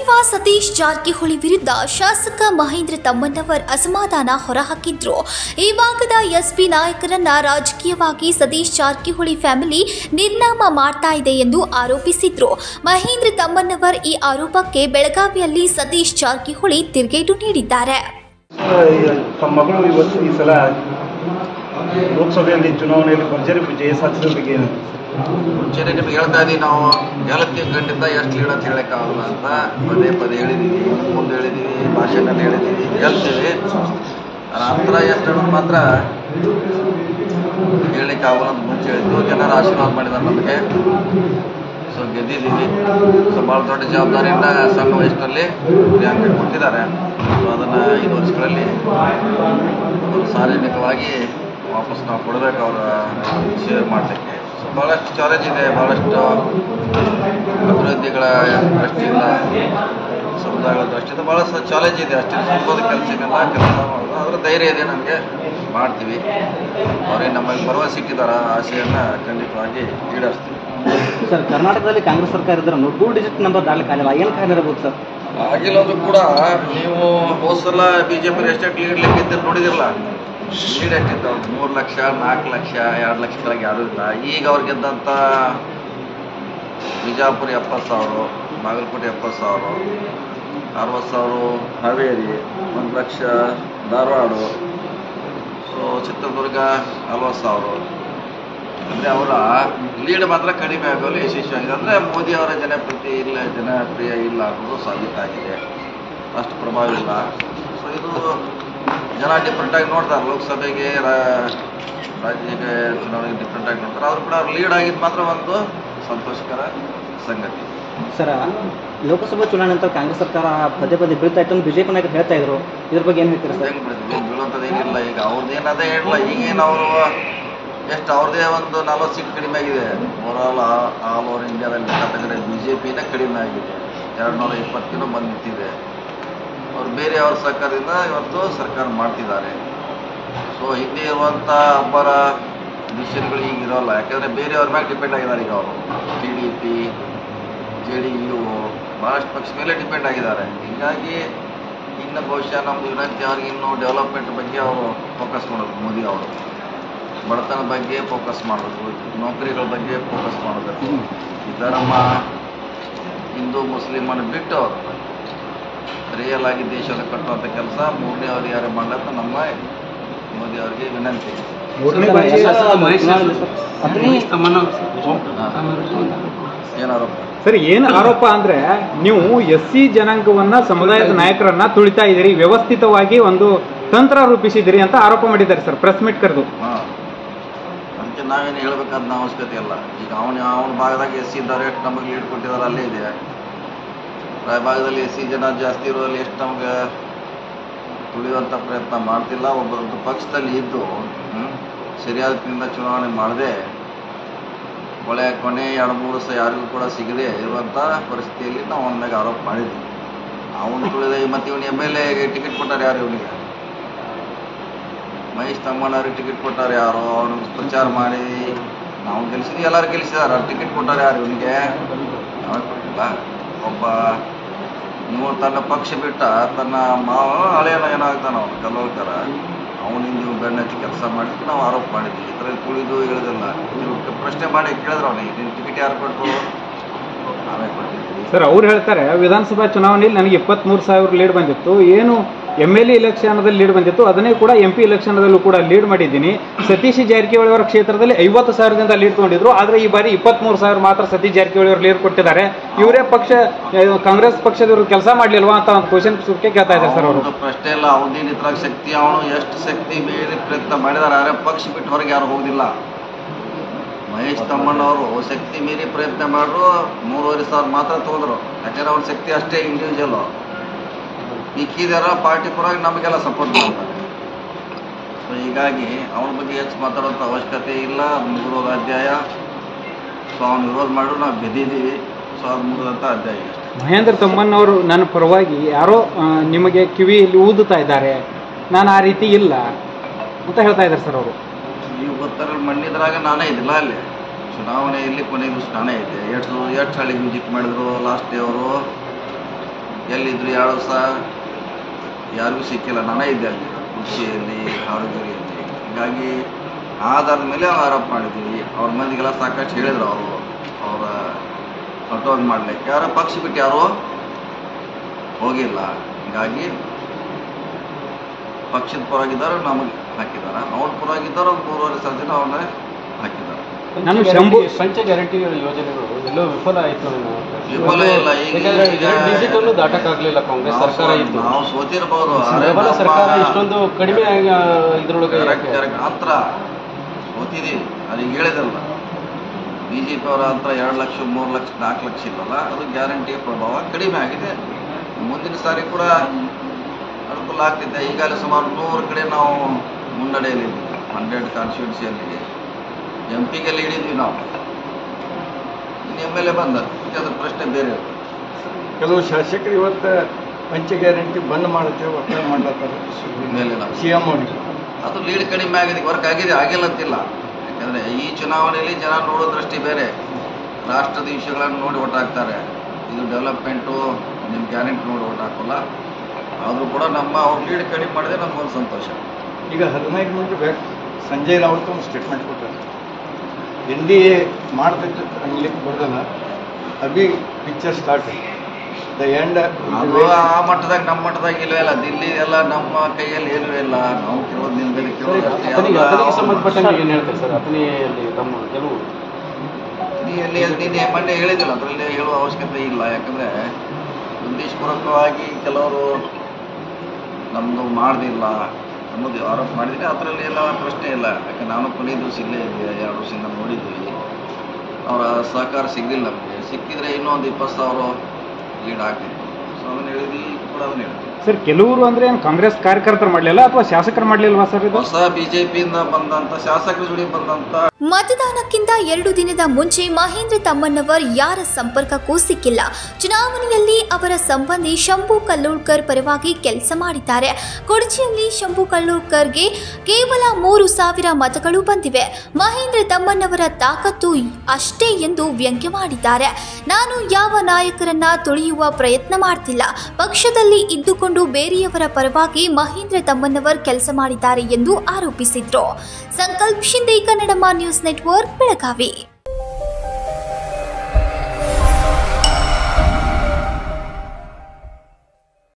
ಸಚಿವ ಸತೀಶ್ ಜಾರಕಿಹೊಳಿ ವಿರುದ್ಧ ಶಾಸಕ ಮಹೇಂದ್ರ ತಮ್ಮಣ್ಣವರ್ ಅಸಮಾಧಾನ ಹೊರಹಾಕಿದ್ರು. ಈ ಭಾಗದ ಎಸ್ಪಿ ನಾಯಕರನ್ನ ರಾಜಕೀಯವಾಗಿ ಸತೀಶ್ ಜಾರಕಿಹೊಳಿ ಫ್ಯಾಮಿಲಿ ನಿರ್ನಾಮ ಮಾಡ್ತಾ ಇದೆ ಎಂದು ಆರೋಪಿಸಿದ್ರು. ಮಹೇಂದ್ರ ತಮ್ಮಣ್ಣವರ್ ಈ ಆರೋಪಕ್ಕೆ ಬೆಳಗಾವಿಯಲ್ಲಿ ಸತೀಶ್ ಜಾರಕಿಹೊಳಿ ತಿರುಗೇಟು ನೀಡಿದ್ದಾರೆ. ಮಗಳು ಇವತ್ತು ಈ ಸಲ ಲೋಕಸಭೆಯಲ್ಲಿ ಚುನಾವಣೆಯಲ್ಲಿ ಭರ್ಜರಿ ವಿಜಯ ಸಾಧಿಸಿದ ಬಗ್ಗೆ ಮುಂಚೆನೆ ನಿಮ್ಗೆ ಹೇಳ್ತಾ ಇದ್ದೀವಿ, ನಾವು ಗೆಲ್ಲತ್ತೀವಿ, ಖಂಡಿತ ಎಷ್ಟು ಲೀಡ್ ಅಂತ ಹೇಳೋಕ್ಕಾಗಲ್ಲ ಅಂತ ಪದೇ ಪದೇ ಹೇಳಿದ್ದೀವಿ, ಮುಂದೆ ಹೇಳಿದ್ದೀವಿ, ಭಾಷೆನಲ್ಲಿ ಹೇಳಿದ್ದೀವಿ, ಗೆಲ್ತೀವಿ. ನಂತರ ಎಷ್ಟು ಅನ್ನೋದು ಮಾತ್ರ ಹೇಳಲಿಕ್ಕಾಗಲ್ಲ ಅಂತ ಮುಂಚೆ ಹೇಳಿದ್ದು. ಜನರ ಆಶೀರ್ವಾದ ಮಾಡಿದ್ದಾರೆ ನಮಗೆ. ಸೊ ಗೆದ್ದಿದ್ದೀವಿ. ಸೊ ಭಾಳ ದೊಡ್ಡ ಜವಾಬ್ದಾರಿಯಿಂದ ಸಣ್ಣ ವಯಸ್ಸಿನಲ್ಲಿ ಪ್ರಿಯಾಂಕ ಕೊಟ್ಟಿದ್ದಾರೆ. ಸೊ ಅದನ್ನು 5 ವರ್ಷಗಳಲ್ಲಿ ಅವರು ಸಾರ್ವಜನಿಕವಾಗಿ ವಾಪಸ್ ನಾವು ಕೊಡಬೇಕು ಅವರ ಸೇವೆ ಮಾಡಲಿಕ್ಕೆ. ಸೊ ಭಾಳಷ್ಟು ಚಾಲೆಂಜ್ ಇದೆ, ಭಾಳಷ್ಟು ಅಭಿವೃದ್ಧಿಗಳ ದೃಷ್ಟಿಯಿಂದ, ಸಮುದಾಯಗಳ ದೃಷ್ಟಿಯಿಂದ ಭಾಳಷ್ಟು ಚಾಲೆಂಜ್ ಇದೆ. ಅಷ್ಟೇ ಸುಲಭದ ಕೆಲಸಕ್ಕೆಲ್ಲ ಕೆಲಸ ಮಾಡೋದು, ಅದರ ಧೈರ್ಯ ಇದೆ, ನಮಗೆ ಮಾಡ್ತೀವಿ. ಅವ್ರಿಗೆ ನಮಗೆ ಭರವಸೆ ಇಟ್ಟಿದ್ದಾರೆ, ಆಸೆಯನ್ನು ಖಂಡಿತವಾಗಿ ಈಡೇರಿಸ್ತೀವಿ. ಸರ್, ಕರ್ನಾಟಕದಲ್ಲಿ ಕಾಂಗ್ರೆಸ್ ಸರ್ಕಾರ ಇದ್ರೆ 2 ಡಿಜಿಟ್ ನಂಬರ್ ದಾಖಲೆ ಕಾಲಿಲ್ಲ, ಏನು ಕಾರಣ ಇರಬಹುದು ಸರ್? ಆಗಿಲ್ಲಂದ್ರೂ ಕೂಡ ನೀವು ಹೋದ ಸಲ BJP ಎಷ್ಟೆಷ್ಟು ಲೀಡ್ ಲೆಕ್ಕಿದ್ದಲ್ಲಿ ನೋಡಿದಿರಲ್ಲ, ಲೀಡ್ ಎಷ್ಟಿತ್ತು? 3 ಲಕ್ಷ, 4 ಲಕ್ಷ, 2 ಲಕ್ಷ ಕೆಳಗೆ ಯಾರೂ ಇಲ್ಲ. ಈಗ ಅವ್ರು ಗೆದ್ದಂಥ ಬಿಜಾಪುರ 70,000, ಬಾಗಲಕೋಟೆ 70,000, 60,000 ಹಾವೇರಿ, 1 ಲಕ್ಷ ಧಾರವಾಡ, ಸೊ ಚಿತ್ರದುರ್ಗ 40,000. ಅಂದರೆ ಅವರ ಲೀಡ್ ಮಾತ್ರ ಕಡಿಮೆ ಆಗೋಲ್ಲ ಯಶಸ್ವಿಯಾಗಿದೆ. ಅಂದರೆ ಮೋದಿ ಅವರ ಜನಪ್ರಿಯ ಇಲ್ಲ ಅನ್ನೋದು ಸಾಬೀತಾಗಿದೆ. ಅಷ್ಟು ಪ್ರಭಾವ ಇಲ್ಲ. ಸೊ ಇದು ಜನ ಡಿಫ್ರೆಂಟಾಗಿ ನೋಡ್ತಾರೆ. ಲೋಕಸಭೆಗೆ ರಾಜ್ಯಕ್ಕೆ ಚುನಾವಣೆಗೆ ಡಿಫ್ರೆಂಟಾಗಿ ನೋಡ್ತಾರೆ. ಅವರು ಕೂಡ ಅವ್ರು ಲೀಡ್ ಆಗಿದ್ದು ಮಾತ್ರ ಒಂದು ಸಂತೋಷಕರ ಸಂಗತಿ. ಸರ್, ಲೋಕಸಭಾ ಚುನಾವಣೆ ಅಂತ ಕಾಂಗ್ರೆಸ್ ಸರ್ಕಾರ ಪದೇ ಪದೇ ಬೀಳ್ತಾ ಇತ್ತು ಅಂತ BJP ನಾಯಕರು ಹೇಳ್ತಾ ಇದ್ರು. ಇದ್ರ ಬಗ್ಗೆ ಏನು ಹೇಳ್ತೀರಾ ಸರ್? ಹೆಂಗೆ ಬೀಳುವಂಥದ್ದು ಏನಿಲ್ಲ. ಈಗ ಅವ್ರದ್ದೇನು ಅದೇ ಹೇಳಿಲ್ಲ. ಈಗೇನು ಅವರು ಎಷ್ಟು ಅವ್ರದ್ದೇ ಒಂದು 40 ಸೀಟ್ ಕಡಿಮೆ ಆಗಿದೆ. ಓವರಾಲ್ ಆಲ್ ಓವರ್ ಇಂಡಿಯಾದಲ್ಲಿ ತೆಗೆದರೆ BJPನೇ ಕಡಿಮೆ ಆಗಿದೆ. 220 ಬಂದು ನಿಂತಿದೆ. ಅವ್ರು ಬೇರೆಯವ್ರ ಸರ್ಕಾರದಿಂದ ಇವತ್ತು ಸರ್ಕಾರ ಮಾಡ್ತಿದ್ದಾರೆ. ಸೊ ಹಿಂದೆ ಇರುವಂಥ ಒಬ್ಬರ ಡಿಸಿಷನ್ಗಳು ಈಗ ಇರೋಲ್ಲ. ಯಾಕೆಂದರೆ ಬೇರೆಯವ್ರ ಮೇಲೆ ಡಿಪೆಂಡ್ ಆಗಿದ್ದಾರೆ. ಈಗ ಅವರು TDP, JDU ಭಾಳಷ್ಟು ಪಕ್ಷ ಮೇಲೆ ಡಿಪೆಂಡ್ ಆಗಿದ್ದಾರೆ. ಹೀಗಾಗಿ ಇನ್ನು ಬಹುಶಃ ನಮ್ಮದು ವಿನಂತಿ ಅವ್ರಿಗೆ ಇನ್ನೂ ಡೆವಲಪ್ಮೆಂಟ್ ಬಗ್ಗೆ ಅವರು ಫೋಕಸ್ ಮಾಡೋದು. ಮೋದಿ ಅವರು ಬಡತನ ಬಗ್ಗೆ ಫೋಕಸ್ ಮಾಡಬೇಕು, ನೌಕರಿಗಳ ಬಗ್ಗೆ ಫೋಕಸ್ ಮಾಡಬೇಕು. ಈ ಧರ್ಮ ಹಿಂದೂ ಮುಸ್ಲಿಮನ್ನು ಬಿಟ್ಟು ರಿಯಲ್ ಆಗಿ ದೇಶದ ಕಟ್ಟುವಂಥ ಕೆಲಸ ಮೂರನೇ ಅವ್ರು ಯಾರು ಮಾಡಲಂತ ನಮ್ಮ ಮೋದಿ ಅವರಿಗೆ ವಿನಂತಿ. ಏನು ಆರೋಪ ಸರ್? ಏನು ಆರೋಪ ಅಂದ್ರೆ ನೀವು SC ಜನಾಂಗವನ್ನ ಸಮುದಾಯದ ನಾಯಕರನ್ನ ತುಳಿತಾ ಇದ್ದೀರಿ, ವ್ಯವಸ್ಥಿತವಾಗಿ ಒಂದು ತಂತ್ರ ರೂಪಿಸಿದಿರಿ ಅಂತ ಆರೋಪ ಮಾಡಿದ್ದಾರೆ ಸರ್, ಪ್ರೆಸ್ ಮೀಟ್ ಕರೆದು. ಅದಕ್ಕೆ ನಾವೇನು ಹೇಳ್ಬೇಕಾದ ಅವಶ್ಯಕತೆ ಇಲ್ಲ. ಈಗ ಅವನ ಭಾಗದಾಗ SC ಇದ್ದಾರೆ, ಎಷ್ಟು ನಮಗೆ ಲೀಡ್ ಕೊಟ್ಟಿದ್ದಾರೆ ಅಲ್ಲೇ ಇದೆ. ರಾಯ ಭಾಗದಲ್ಲಿ SC ಜನ ಜಾಸ್ತಿ ಇರೋಲ್ಲಿ ಎಷ್ಟು ನಮಗೆ ತುಳಿಯುವಂಥ ಪ್ರಯತ್ನ ಮಾಡ್ತಿಲ್ಲ. ಒಬ್ಬರದ್ದು ಪಕ್ಷದಲ್ಲಿ ಇದ್ದು ಸರಿಯಾದ ಚುನಾವಣೆ ಮಾಡದೆ ಕೊನೆ 2-3 ವರ್ಷ ಯಾರಿಗೂ ಕೂಡ ಸಿಗದೆ ಇರುವಂಥ ಪರಿಸ್ಥಿತಿಯಲ್ಲಿ ನಾವು ಅವನ ಮೇಲೆ ಆರೋಪ ಮಾಡಿದ್ವಿ. ಅವನು ತುಳಿದ ಮತ್ತು ಇವನು MLA ಟಿಕೆಟ್ ಕೊಟ್ಟಾರೆ ಯಾರು? ಇವನಿಗೆ ಮಹೇಶ್ ತಮ್ಮಣ್ಣವ್ರಿಗೆ ಟಿಕೆಟ್ ಕೊಟ್ಟಾರೆ ಯಾರು? ಅವನು ಪ್ರಚಾರ ಮಾಡಿ ನಾವು ಗೆಲ್ಲಿಸಿದ್ವಿ, ಎಲ್ಲರೂ ಗೆಲ್ಲಿಸಿದಾರೆ. ಟಿಕೆಟ್ ಕೊಟ್ಟಾರೆ ಯಾರು ಇವನಿಗೆ? ಅವನು ಕೊಟ್ಟಿಲ್ಲ. ಒಬ್ಬ ನೀವು ತನ್ನ ಪಕ್ಷ ಬಿಟ್ಟ ತನ್ನ ಹಳೆಯನ ಏನಾಗ್ತಾನೆ ಅವನು ಕಲ್ಲೋಳ್ತಾರ, ಅವನಿಂದ ನೀವು ಬೆನ್ನತ್ತಿ ಕೆಲಸ ಮಾಡಿದ್ರೆ ನಾವು ಆರೋಪ ಮಾಡಿದ್ವಿ. ಈ ಥರ ತುಳಿದು ಹೇಳಿದಿಲ್ಲ. ನೀವು ಪ್ರಶ್ನೆ ಮಾಡಿ ಕೇಳಿದ್ರೆ ಅವನಿಗೆ ನೀನು ಟಿಕೆಟ್ ಯಾರು ಕೊಟ್ಟರು? ನಾವೇ ಕೊಟ್ಟಿದ್ವಿ ಸರ್. ಅವ್ರು ಹೇಳ್ತಾರೆ ವಿಧಾನಸಭಾ ಚುನಾವಣೆಯಲ್ಲಿ ನನಗೆ 23,000 ಲೀಡ್ ಬಂದಿತ್ತು, ಏನು MLA ಇಲೆಕ್ಷನ್ದಲ್ಲಿ ಲೀಡ್ ಬಂದಿತ್ತು, ಅದನ್ನೇ ಕೂಡ MP ಇಲೆಕ್ಷನ್ದಲ್ಲೂ ಕೂಡ ಲೀಡ್ ಮಾಡಿದ್ದೀನಿ. ಸತೀಶ್ ಜಾರಕಿಹೊಳಿ ಅವರ ಕ್ಷೇತ್ರದಲ್ಲಿ 50,000ದಿಂದ ಲೀಡ್ ತೊಗೊಂಡಿದ್ರು, ಆದರೆ ಈ ಬಾರಿ 23,000 ಮಾತ್ರ ಸತೀಶ್ ಜಾರಕಿಹೊಳಿ ಅವರು ಲೀಡ್ ಕೊಟ್ಟಿದ್ದಾರೆ. ಇವರೇ ಕಾಂಗ್ರೆಸ್ ಪಕ್ಷದವರು ಕೆಲಸ ಮಾಡಲಿಲ್ವಾ ಅಂತ ಒಂದು ಕ್ವಶನ್ ಕೇಳ್ತಾ ಇದ್ದಾರೆ ಸರ್ ಅವರು. ಪ್ರಶ್ನೆ ಇಲ್ಲ. ಅವನೇನು ಇದ್ರಾಗ ಶಕ್ತಿ, ಅವನು ಎಷ್ಟು ಶಕ್ತಿ ಮೇಲೆ ಪ್ರಯತ್ನ ಮಾಡಿದ್ದಾರೆ. ಆದರೆ ಪಕ್ಷ ಬಿಟ್ಟು ಹೊರಗೆ ಯಾರು ಹೋಗುದಿಲ್ಲ. ಮಹೇಶ್ ತಮ್ಮಣ್ಣವರು ಶಕ್ತಿ ಮೀರಿ ಪ್ರಯತ್ನ ಮಾಡಿದ್ರು 3,500 ಮಾತ್ರ ತೊಗೊಂಡ್ರು. ಯಾಕಂದ್ರೆ ಅವ್ರ ಶಕ್ತಿ ಅಷ್ಟೇ ಇಂಡಿವಿಜುವಲ್. ಮಿಕ್ಕಿದಾರ ಪಾರ್ಟಿ ಪರವಾಗಿ ನಮಗೆಲ್ಲ ಸಪೋರ್ಟ್ ಮಾಡ್ತಾರೆ. ಸೊ ಹೀಗಾಗಿ ಅವನ ಬಗ್ಗೆ ಹೆಚ್ಚು ಮಾತಾಡೋಂಥ ಅವಶ್ಯಕತೆ ಇಲ್ಲ. ಮುಗಿದೋದ ಅಧ್ಯಾಯ. ಸೊ ಅವ್ನು ವಿರೋಧ ಮಾಡಿದ್ರು ನಾವು ಗೆದ್ದಿದ್ದೀವಿ. ಸೊ ಅದು ಮುಗಿದಂಥ ಅಧ್ಯಾಯ ಅಷ್ಟೇ. ಮಹೇಂದ್ರ ತಮ್ಮಣ್ಣವರು ನನ್ನ ಪರವಾಗಿ ಯಾರೋ ನಿಮಗೆ ಕಿವಿಯಲ್ಲಿ ಊದುತ್ತಾ ಇದ್ದಾರೆ, ನಾನು ಆ ರೀತಿ ಇಲ್ಲ ಅಂತ ಹೇಳ್ತಾ ಇದ್ದಾರೆ ಸರ್ ಅವರು. ನೀವು ಗೊತ್ತಾರ ಮಣ್ಣಿದ್ರಾಗ ನಾನೇ ಇದ್ದಿಲ್ಲ. ಅಲ್ಲಿ ಚುನಾವಣೆಯಲ್ಲಿ ಕೊನೆಗೂ ನಾನೇ ಇದ್ದೆ. ಎಷ್ಟು ಹಳ್ಳಿಗೆ ವಿಸಿಟ್ ಮಾಡಿದ್ರು ಲಾಸ್ಟ್ ಡೇ ಅವರು. ಎಲ್ಲಿದ್ರು 2 ವರ್ಷ ಯಾರಿಗೂ ಸಿಕ್ಕಿಲ್ಲ. ನಾನೇ ಇದ್ದೆ ಅಲ್ಲಿ ಕೃಷಿಯಲ್ಲಿ, ಆರೋಗ್ಯದಲ್ಲಿ. ಹೀಗಾಗಿ ಆಧಾರದ ಮೇಲೆ ಆರೋಪ ಮಾಡಿದ್ದೀವಿ. ಅವ್ರ ಮಂದಿಗೆಲ್ಲ ಸಾಕಷ್ಟು ಹೇಳಿದ್ರು ಅವರ ಕಟೌಟ್ ಮಾಡಲಿಕ್ಕೆ. ಯಾರೋ ಪಕ್ಷ ಬಿಟ್ಟು ಯಾರೋ ಹೋಗಿಲ್ಲ. ಹೀಗಾಗಿ ಪಕ್ಷದ ಪರವಾಗಿದ್ದಾರೆ ನಮಗೆ ಹಾಕಿದ್ದಾರೆ, ಅವ್ರ ಪರವಾಗಿದ್ದಾರೆ 3.5 ಜನ ಅವ್ರನ್ನ ಹಾಕಿದ್ದಾರೆ. ನಾನು ಪಂಚ ಗ್ಯಾರಂಟಿ ಯೋಜನೆಗಳು ಎಲ್ಲೋ ವಿಫಲ ಆಯಿತು. ವಿಫಲ ಇಲ್ಲ. ಈಗ ಡಿಜಿಟಲ್ ದಾಟಕ್ಕಾಗಲಿಲ್ಲ. ಕಾಂಗ್ರೆಸ್ ಸರ್ಕಾರ ಇತ್ತು, ನಾವು ಸೋತಿರ್ಬೋದು. ಪ್ರಬಲ ಸರ್ಕಾರ ಇಷ್ಟೊಂದು ಕಡಿಮೆ ಇದ್ರೊಳಗೆ ಅಂತರ ಸೋತಿದ್ದೀವಿ. ಅದೀಗ ಹೇಳಿದ್ರಲ್ಲ BJP ಅವರ ಅಂತರ 2 ಲಕ್ಷ 3 ಲಕ್ಷ 4 ಲಕ್ಷ ಇಲ್ಲಲ್ಲ, ಅದು ಗ್ಯಾರಂಟಿಯ ಪ್ರಭಾವ ಕಡಿಮೆ ಆಗಿದೆ. ಮುಂದಿನ ಸಾರಿ ಕೂಡ ಅನುಕೂಲ ಆಗ್ತಿದೆ. ಈಗಾಗಲೇ ಸುಮಾರು 100 ಕಡೆ ನಾವು ಮುನ್ನಡೆಯಲ್ಲಿದ್ದೀವಿ. 100 ಕಾನ್ಸ್ಟಿಟ್ಯೂನ್ಸಿಯಲ್ಲಿ MP-ಗೆಲ್ಲ ಹಿಡಿದ್ವಿ ನಾವು. ಇನ್ನು MLA ಬಂದ ಅದ್ರ ಪ್ರಶ್ನೆ ಬೇರೆ. ಕೆಲವು ಶಾಸಕರು ಇವತ್ತು ಪಂಚ ಗ್ಯಾರಂಟಿ ಬಂದ್ ಮಾಡುತ್ತೇವೆ, ಒತ್ತಾಯ ಮಾಡ್ಲತ್ತಾರೆ CM ಅವರಿಗೆ. ಅದು ಲೀಡ್ ಕಡಿಮೆ ಆಗಿದೆ, ವರ್ಕ್ ಆಗಿದೆ, ಆಗಿಲ್ಲ ಅಂತಿಲ್ಲ. ಯಾಕಂದರೆ ಈ ಚುನಾವಣೆಯಲ್ಲಿ ಜನ ನೋಡೋ ದೃಷ್ಟಿ ಬೇರೆ. ರಾಷ್ಟ್ರದ ವಿಷಯಗಳನ್ನು ನೋಡಿ ಓಟ್ ಹಾಕ್ತಾರೆ. ಇದು ಡೆವಲಪ್ಮೆಂಟು ನಿಮ್ಮ ಗ್ಯಾರಂಟಿ ನೋಡಿ ಓಟ್ ಹಾಕೋಲ್ಲ. ಆದರೂ ಕೂಡ ಅವ್ರ ಲೀಡ್ ಕಡಿಮೆ ಮಾಡಿದ್ರೆ ನಮಗೊಂದು ಸಂತೋಷ. ಈಗ 15 ಮಿನಿಟ್ ಬ್ಯಾಕ್ ಸಂಜಯ್ ರಾವತ್ ಒಂದು ಸ್ಟೇಟ್ಮೆಂಟ್ ಕೊಟ್ಟಾರೆ. NDA ಮಾಡ್ತೈತೆ ಅನ್ಲಿಕ್ಕೆ ಬರೋದಲ್ಲ, ಅಭಿ ಪಿಕ್ಚರ್ ಸ್ಟಾರ್ಟ್ ದ ಎಂಡ್. ಅದು ಆ ಮಟ್ಟದಾಗ ನಮ್ಮ ಮಟ್ಟದಾಗ ಇಲ್ಲವೇ ಇಲ್ಲ. ದಿಲ್ಲಿ ಎಲ್ಲ ನಮ್ಮ ಕೈಯಲ್ಲಿ ಏನೂ ಇಲ್ಲ. ನಾವು ಕೇಳೋದು ನಿಲ್ಬೇಡಿ, ಕೇಳೋದು ಸಂಬಂಧಪಟ್ಟಂಗೆ ಏನು ಹೇಳ್ತಾರೆ ಸರ್? ಅಥಣಿಯಲ್ಲಿ ತಮ್ಮ ಕೆಲವು ನಿನ್ನೆ ಮೊನ್ನೆ ಹೇಳಿದಿಲ್ಲ, ಅದರಲ್ಲಿ ಹೇಳುವ ಅವಶ್ಯಕತೆ ಇಲ್ಲ. ಯಾಕಂದರೆ ಉದ್ದೇಶಪೂರ್ವಕವಾಗಿ ಕೆಲವರು ನಮ್ಮದು ಮಾಡ್ದಿಲ್ಲ ಅನ್ನೋದು ಆರೋಪ ಮಾಡಿದರೆ ಅದರಲ್ಲಿ ಎಲ್ಲ ಪ್ರಶ್ನೆ ಇಲ್ಲ. ಯಾಕೆ ನಾನು ಕೊನೆಯ ದಿವಸ ಇಲ್ಲೇ ಇದ್ದೆ, 2 ವರ್ಷದಿಂದ ನೋಡಿದ್ವಿ. ಅವರ ಸಹಕಾರ ಸಿಗಲಿಲ್ಲ ನಮಗೆ. ಸಿಕ್ಕಿದ್ರೆ ಇನ್ನೊಂದು 20,000 ಲೀಡ್ ಆಗ್ತಿತ್ತು. ಸೊ ಅದನ್ನು ಹೇಳಿದ್ವಿ, ಕೂಡ ಅದನ್ನು ಹೇಳಿದ್ವಿ. ಸರ್, ಕೆಲವರು ಅಂದ್ರೆ ಏನು ಕಾಂಗ್ರೆಸ್ ಕಾರ್ಯಕರ್ತರು ಮಾಡಲಿಲ್ಲ ಅಥವಾ ಶಾಸಕರು ಮಾಡಲಿಲ್ವಾ ಸರ್? ಇದು ಹೊಸ BJP-ಯಿಂದ ಬಂದಂಥ ಶಾಸಕರ ಜೋಡಿ ಬಂದಂಥ. ಮತದಾನಕ್ಕಿಂತ 2 ದಿನದ ಮುಂಚೆ ಮಹೇಂದ್ರ ತಮ್ಮಣ್ಣವರ್ ಯಾರ ಸಂಪರ್ಕಕ್ಕೂ ಸಿಕ್ಕಿಲ್ಲ. ಚುನಾವಣೆಯಲ್ಲಿ ಅವರ ಸಂಬಂಧಿ ಶಂಭು ಕಲ್ಲೋಳ್ಕರ್ ಪರವಾಗಿ ಕೆಲಸ ಮಾಡಿದ್ದಾರೆ. ಕೊಡಚಿಯಲ್ಲಿ ಶಂಭು ಕಲ್ಲೋಳ್ಕರ್ಗೆ ಕೇವಲ 3,000 ಮತಗಳು ಬಂದಿವೆ. ಮಹೇಂದ್ರ ತಮ್ಮಣ್ಣವರ ತಾಕತ್ತು ಅಷ್ಟೇ ಎಂದು ವ್ಯಂಗ್ಯ ಮಾಡಿದ್ದಾರೆ. ನಾನು ಯಾವ ನಾಯಕರನ್ನ ತುಳಿಯುವ ಪ್ರಯತ್ನ ಮಾಡ್ತಿಲ್ಲ. ಪಕ್ಷದಲ್ಲಿ ಇದ್ದುಕೊಂಡು ಬೇರೆಯವರ ಪರವಾಗಿ ಮಹೇಂದ್ರ ತಮ್ಮಣ್ಣವರ್ ಕೆಲಸ ಮಾಡಿದ್ದಾರೆ ಎಂದು ಆರೋಪಿಸಿದ್ರು. Sankalp Shinde, Kannada news network, Belagavi.